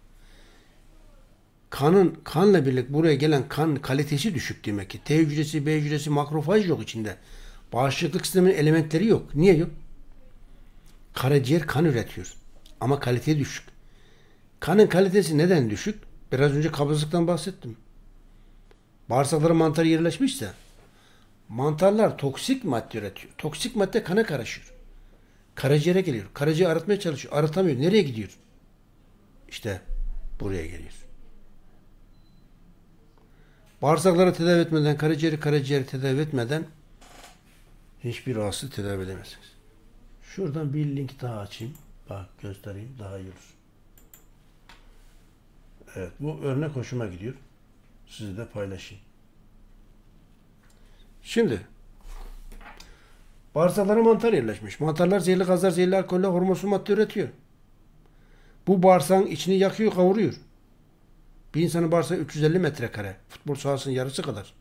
Kanın, kanla birlikte buraya gelen kan kalitesi düşük demek ki. T hücresi, B hücresi, makrofaj yok içinde. Bağışıklık sisteminin elementleri yok. Niye yok? Karaciğer kan üretiyor. Ama kalite düşük. Kanın kalitesi neden düşük? Biraz önce kabızlıktan bahsettim. Bağırsaklara mantar yerleşmişse mantarlar toksik madde üretiyor. Toksik madde kana karışıyor. Karaciğere geliyor. Karaciğer arıtmaya çalışıyor. Arıtamıyor. Nereye gidiyor? İşte buraya geliyor. Bağırsakları tedavi etmeden, karaciğeri karaciğeri tedavi etmeden hiçbir rahatsızlığı tedavi edemezsiniz. Şuradan bir link daha açayım. Bak göstereyim. Daha iyi olur. Evet. Bu örnek hoşuma gidiyor. Sizi de paylaşayım. Şimdi bağırsaklara mantar yerleşmiş. Mantarlar zehirli gazlar, zehirli alkoller, hormonsuz madde üretiyor. Bu bağırsağın içini yakıyor, kavuruyor. Bir insanın bağırsağı üç yüz elli metrekare. Futbol sahasının yarısı kadar.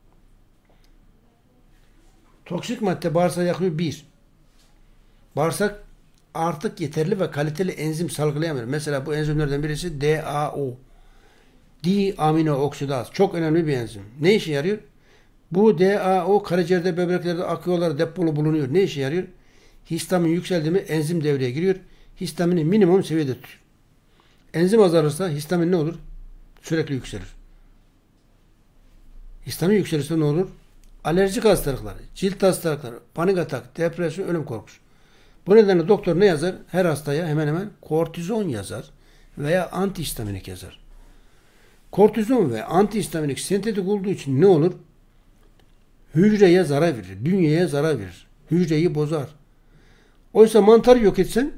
Toksik madde bağırsağı yakıyor bir. Bağırsak artık yeterli ve kaliteli enzim salgılayamıyor. Mesela bu enzimlerden birisi D A O. D-amino oksidaz. Çok önemli bir enzim. Ne işe yarıyor? Bu D A O karaciğerde, böbreklerde, akıyorlar depolu bulunuyor. Ne işe yarıyor? Histamin yükseldi mi enzim devreye giriyor. Histamini minimum seviyede tutuyor. Enzim azalırsa histamin ne olur? Sürekli yükselir. Histamin yükselirse ne olur? Alerjik hastalıklar, cilt hastalıkları, panik atak, depresyon, ölüm korkusu. Bu nedenle doktor ne yazar? Her hastaya hemen hemen kortizon yazar veya antihistaminik yazar. Kortizon ve antihistaminik sentetik olduğu için ne olur? Hücreye zarar verir, bünyeye zarar verir, hücreyi bozar. Oysa mantarı yok etsen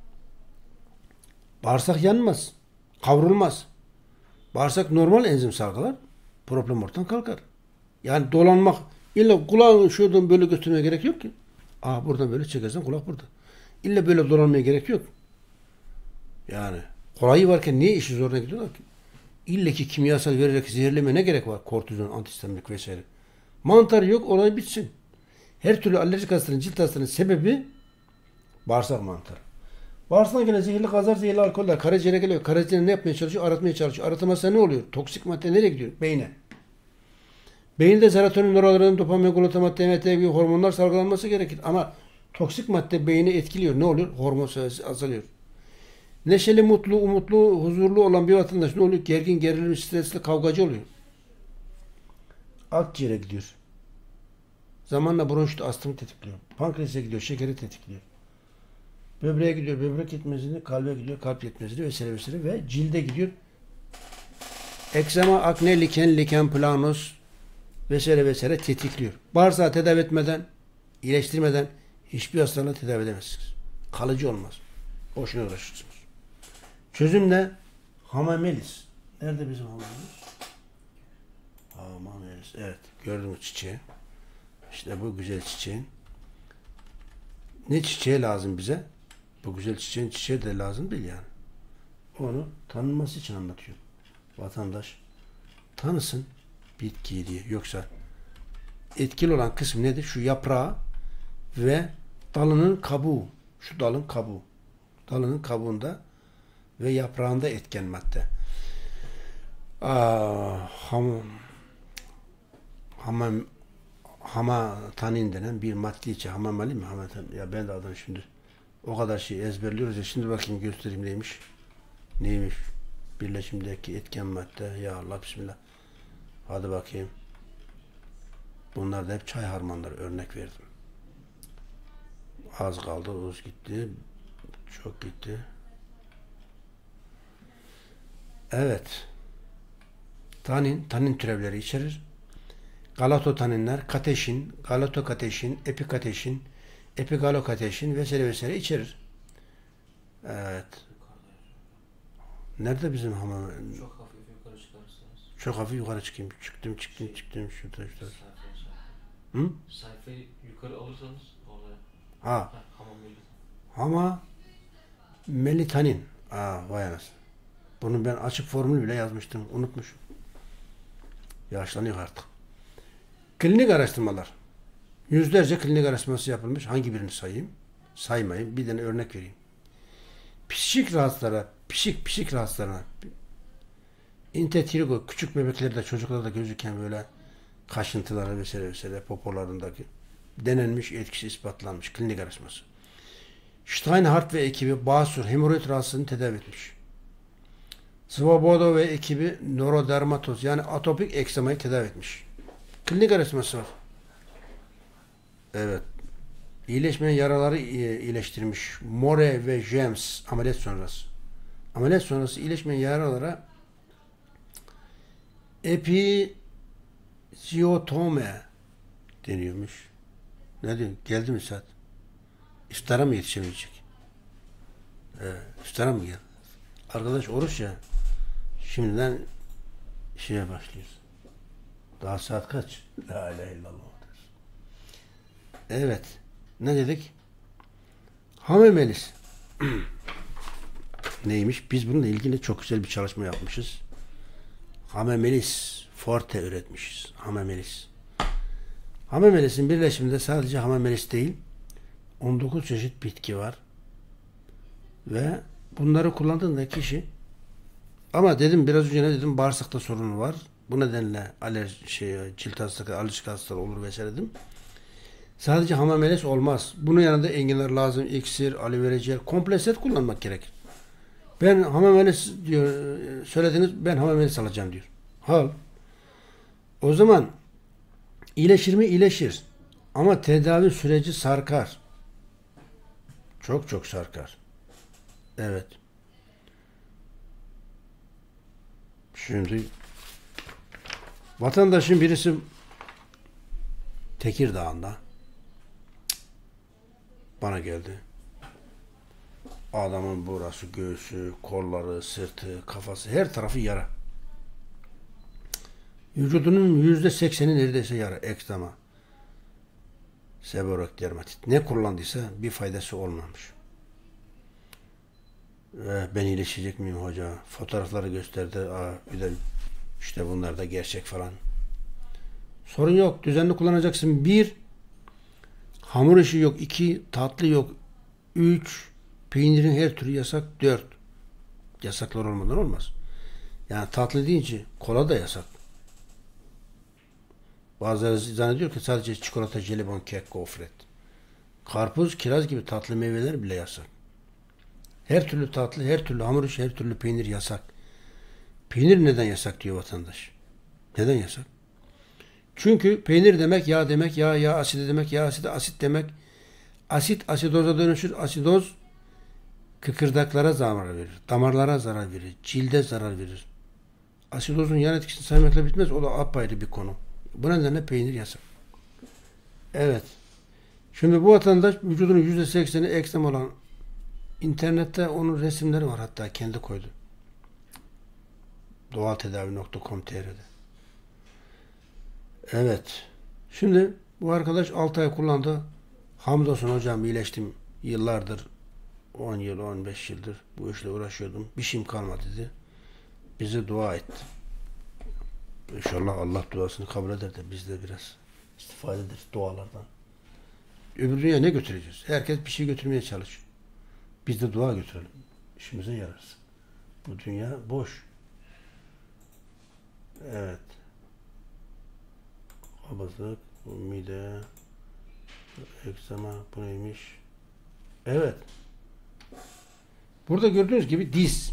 bağırsak yanmaz, kavrulmaz. Bağırsak normal enzim salgılar, problem ortadan kalkar. Yani dolanmak, illa kulağını şuradan böyle götürmeye gerek yok ki. Aa buradan böyle çekersen kulak burada. İlla böyle dolanmaya gerek yok. Yani kolayı varken niye işi zoruna gidiyorlar ki? İlla ki kimyasal vererek zehirleme ne gerek var? Kortizon, antihistaminik vesaire. Mantar yok, olay bitsin. Her türlü alerjik hastalığın, cilt hastalığının sebebi bağırsak mantarı. Bağırsaktan gelen zehirli gazlar, zehirli alkoller karaciğere geliyor. Karaciğer ne yapmaya çalışıyor? Aratmaya çalışıyor. Aratamazsa ne oluyor? Toksik madde nereye gidiyor? Beyne. Beyinde serotonin, noradrenalin, dopamin, glutamat, D M T gibi hormonlar salgılanması gerekir. Ama toksik madde beyni etkiliyor. Ne oluyor? Hormon sayısı azalıyor. Neşeli, mutlu, umutlu, huzurlu olan bir vatandaş ne oluyor? Gergin, gerilimli, stresli, kavgacı oluyor. Akciğere gidiyor. Zamanla bronşit, astımı tetikliyor. Pankreasa gidiyor, şekeri tetikliyor. Böbreğe gidiyor, böbrek yetmezliğini, kalbe gidiyor, kalp yetmezliği vesaire vesaire ve cilde gidiyor. Ekzema, akne, liken, liken planus vesaire vesaire tetikliyor. Bağırsağı tedavi etmeden, iyileştirmeden hiçbir hastalığı tedavi edemezsiniz. Kalıcı olmaz. Boşuna uğraşırsınız. Çözüm ne? Hamamelis. Nerede bizim hamamelis? Hamamelis. Evet. Gördünüz çiçeği. İşte bu güzel çiçeğin. Ne çiçeği lazım bize? Bu güzel çiçeğin çiçeği de lazım değil yani. Onu tanınması için anlatıyor. Vatandaş tanısın bitkiyi diye. Yoksa etkili olan kısım nedir? Şu yaprağı ve dalının kabuğu. Şu dalın kabuğu. Dalının kabuğunda ve yaprağında etken madde. Aa, ham, hamam hamatanin denen bir madde içi. Hamamali mi? Hamatanin. Ya ben de adını şimdi o kadar şey ezberliyoruz ya. Şimdi bakayım göstereyim neymiş. Neymiş? Birleşimdeki etken madde. Ya Allah bismillah. Hadi bakayım. Bunlar da hep çay harmanları. Örnek verdim. Az kaldı. Uz gitti. Çok gitti. Evet. Tanin, tanin türevleri içerir. Galatotaninler, kateşin, galatokateşin, epikateşin, epigalokateşin vesaire vesaire içerir. Evet. Nerede bizim hamam? Çok hafif yukarı çıkarırsanız. Çok hafif yukarı çıkayım. Çıktım, çıktım, çıktım. Şurada, şurada. Sayfa, sayfa. Hı? Sayfayı yukarı alırsanız oraya. Ha. Ha, hamam melitanin. Ama melitanin. Aa, vay anasını. Bunun ben açık formülü bile yazmıştım. Unutmuşum. Yaşlanıyor artık. Klinik araştırmalar. Yüzlerce klinik araştırması yapılmış. Hangi birini sayayım? Saymayayım. Bir tane örnek vereyim. Psikik rahatsızlara, psik, psik rahatsızlarına intetigo, küçük bebeklerde, çocuklarda gözüken böyle kaşıntıları vesaire vesaire popolarındaki denenmiş, etkisi ispatlanmış klinik araştırması. Steinhardt ve ekibi basur hemoroid rahatsızlığını tedavi etmiş. Svoboda ve ekibi nörodermatoz yani atopik eksemayı tedavi etmiş. Klinik araştırması var. Evet. İyileşmeyen yaraları iyileştirmiş. More ve James ameliyat sonrası. Ameliyat sonrası iyileşmeyen yaralara epiziotome deniyormuş. Ne diyor? Geldi mi saat? İftara mı yetişemeyecek? Evet. İftara mı geldi? Arkadaş oruç ya. Şimdiden şeye başlıyoruz. Daha saat kaç? La ilahe illallah. Evet. Ne dedik? Hamamelis. Neymiş? Biz bununla ilgili çok güzel bir çalışma yapmışız. Hamamelis forte üretmişiz. Hamamelis. Hamamelis'in birleşiminde sadece hamamelis değil, on dokuz çeşit bitki var. Ve bunları kullandığında kişi ama dedim biraz önce ne dedim? Bağırsakta sorunu var. Bu nedenle alerji, şey, cilt hastalığı, alerjik hastalığı olur vesaire dedim. Sadece hamamelis olmaz. Bunun yanında enginar lazım, iksir, aloe vera jel, komple set kullanmak gerekir. Ben hamamelis diyor, söylediniz, ben hamamelis alacağım diyor. Al. O zaman iyileşir mi? İyileşir. Ama tedavi süreci sarkar. Çok çok sarkar. Evet. Şimdi vatandaşın birisi Tekirdağ'ında bana geldi. Adamın burası, göğsü, kolları, sırtı, kafası, her tarafı yara. Vücudunun yüzde sekseni neredeyse yara, ekzema, seborreik dermatit. Ne kullandıysa bir faydası olmamış. Ve ben iyileşecek miyim hoca? Fotoğrafları gösterdi. Aa, bir de işte bunlar da gerçek falan. Sorun yok. Düzenli kullanacaksın. Bir, hamur işi yok. İki, tatlı yok. Üç, peynirin her türü yasak. Dört, yasaklar olmadan olmaz. Yani tatlı deyince kola da yasak. Bazıları zannediyor ki sadece çikolata, jelibon, kek, gofret. Karpuz, kiraz gibi tatlı meyveler bile yasak. Her türlü tatlı, her türlü hamur işi, her türlü peynir yasak. Peynir neden yasak diyor vatandaş. Neden yasak? Çünkü peynir demek yağ demek, yağ yağ asidi demek, yağ asidi asit demek. Asit asidoza dönüşür. Asidoz kıkırdaklara zarar verir. Damarlara zarar verir. Cilde zarar verir. Asidozun yan etkisini saymakla bitmez. O da apayrı bir konu. Bu nedenle peynir yasak. Evet. Şimdi bu vatandaş vücudunun yüzde sekseni eksem olan internette onun resimleri var, hatta kendi koydu. doğaltedavi nokta com nokta tr'de. Evet. Şimdi bu arkadaş altı ay kullandı. Hamdolsun hocam iyileştim. Yıllardır, on yıl, on beş yıldır bu işle uğraşıyordum. Bir şeyim kalmadı dedi. Bize dua etti. İnşallah Allah duasını kabul eder de biz de biraz istifade ederiz dualardan. Öbür dünya ne götüreceğiz? Herkes bir şey götürmeye çalışıyor. Biz de dua götürelim. İşimize yararsın. Bu dünya boş. Evet. Kabızlık, mide, egzama, bu neymiş? Evet. Burada gördüğünüz gibi diz.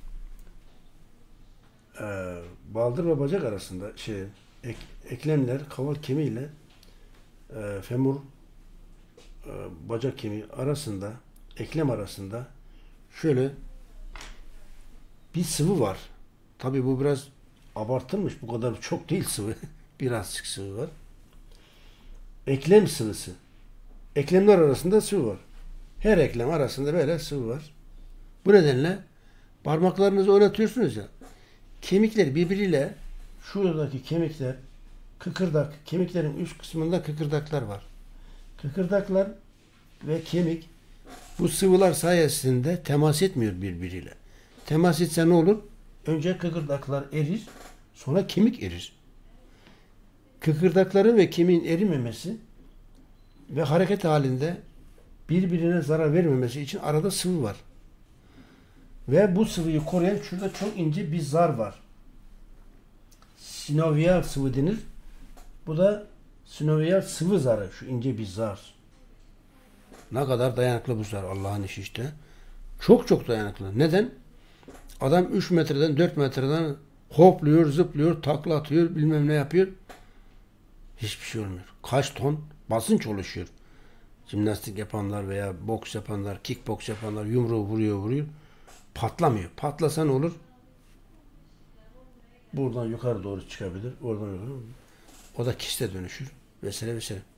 Ee, baldır ve bacak arasında şey, ek, eklemler, kaval kemiğiyle e, femur e, bacak kemiği arasında, eklem arasında şöyle bir sıvı var. Tabii bu biraz abartılmış. Bu kadar çok değil sıvı. Birazcık sıvı var. Eklem sıvısı. Eklemler arasında sıvı var. Her eklem arasında böyle sıvı var. Bu nedenle parmaklarınızı oynatıyorsunuz ya. Kemikler birbiriyle, şuradaki kemikler kıkırdak, kemiklerin üst kısmında kıkırdaklar var. Kıkırdaklar ve kemik bu sıvılar sayesinde temas etmiyor birbiriyle. Temas etse ne olur? Önce kıkırdaklar erir, sonra kemik erir. Kıkırdakların ve kemiğin erimemesi ve hareket halinde birbirine zarar vermemesi için arada sıvı var. Ve bu sıvıyı koruyan şurada çok ince bir zar var. Sinovial sıvı denir. Bu da sinovial sıvı zarı. Şu ince bir zar. Ne kadar dayanıklı bu zar. Allah'ın işi işte. Çok çok dayanıklı. Neden? Adam üç metreden dört metreden hopluyor, zıplıyor, takla atıyor, bilmem ne yapıyor. Hiçbir şey olmuyor. Kaç ton basınç oluşuyor. Jimnastik yapanlar veya boks yapanlar, kickboks yapanlar yumruğu vuruyor vuruyor. Patlamıyor. Patlasa ne olur? Buradan yukarı doğru çıkabilir. Oradan yukarı. O da kiste dönüşür. Vesaire vesaire.